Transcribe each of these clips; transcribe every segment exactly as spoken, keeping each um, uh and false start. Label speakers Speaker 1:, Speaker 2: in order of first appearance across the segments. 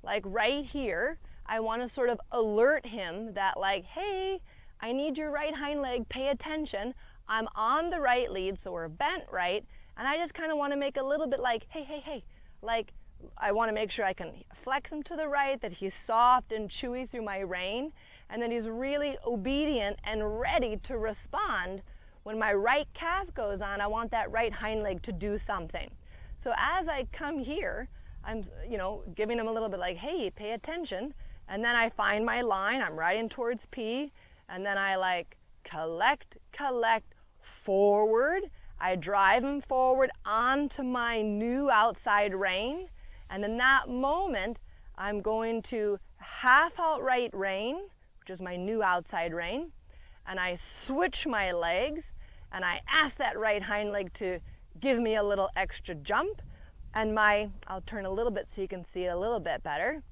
Speaker 1: like right here, I want to sort of alert him that like, hey, I need your right hind leg, pay attention. I'm on the right lead, so we're bent right, and I just kind of want to make a little bit like, hey, hey, hey, like I want to make sure I can flex him to the right, that he's soft and chewy through my rein, and that he's really obedient and ready to respond. When my right calf goes on, I want that right hind leg to do something. So as I come here, I'm, you know, giving him a little bit like, hey, pay attention, and then I find my line, I'm riding towards P, and then I like collect, collect, forward. I drive him forward onto my new outside rein, and in that moment, I'm going to half out right rein, which is my new outside rein, and I switch my legs, and I ask that right hind leg to give me a little extra jump, and my, I'll turn a little bit so you can see it a little bit better.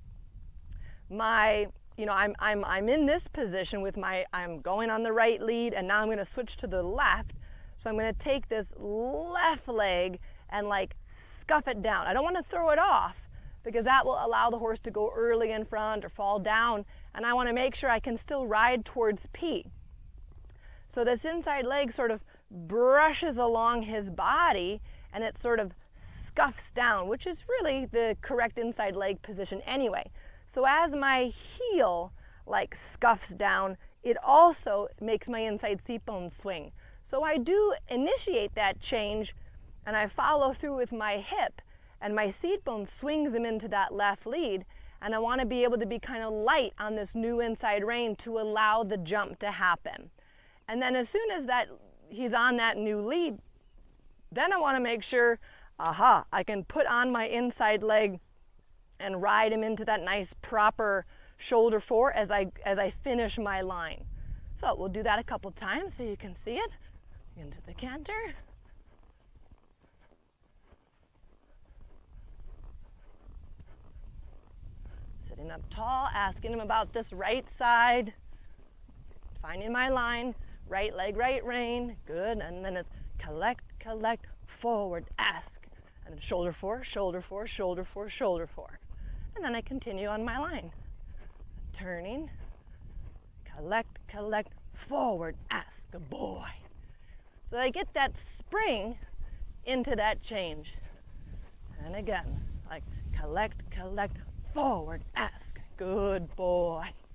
Speaker 1: My, you know, I'm, I'm, I'm in this position with my, I'm going on the right lead, and now I'm going to switch to the left. So I'm going to take this left leg and like scuff it down. I don't want to throw it off because that will allow the horse to go early in front or fall down, and I want to make sure I can still ride towards P. So this inside leg sort of brushes along his body, and it sort of scuffs down, which is really the correct inside leg position anyway. So as my heel like scuffs down, it also makes my inside seat bone swing. So I do initiate that change, and I follow through with my hip, and my seat bone swings him into that left lead, and I want to be able to be kind of light on this new inside rein to allow the jump to happen. And then as soon as that he's on that new lead, then I want to make sure, aha, I can put on my inside leg and ride him into that nice proper shoulder four as I, as I finish my line. So we'll do that a couple times so you can see it. Into the canter. Sitting up tall, asking him about this right side. Finding my line, right leg, right rein, good, and then it's collect, collect, forward, ask, and then shoulder four, shoulder four, shoulder four, shoulder four. And then I continue on my line. Turning, collect, collect, forward, ask, good boy. So I get that spring into that change. And again, like collect, collect, forward, ask, good boy.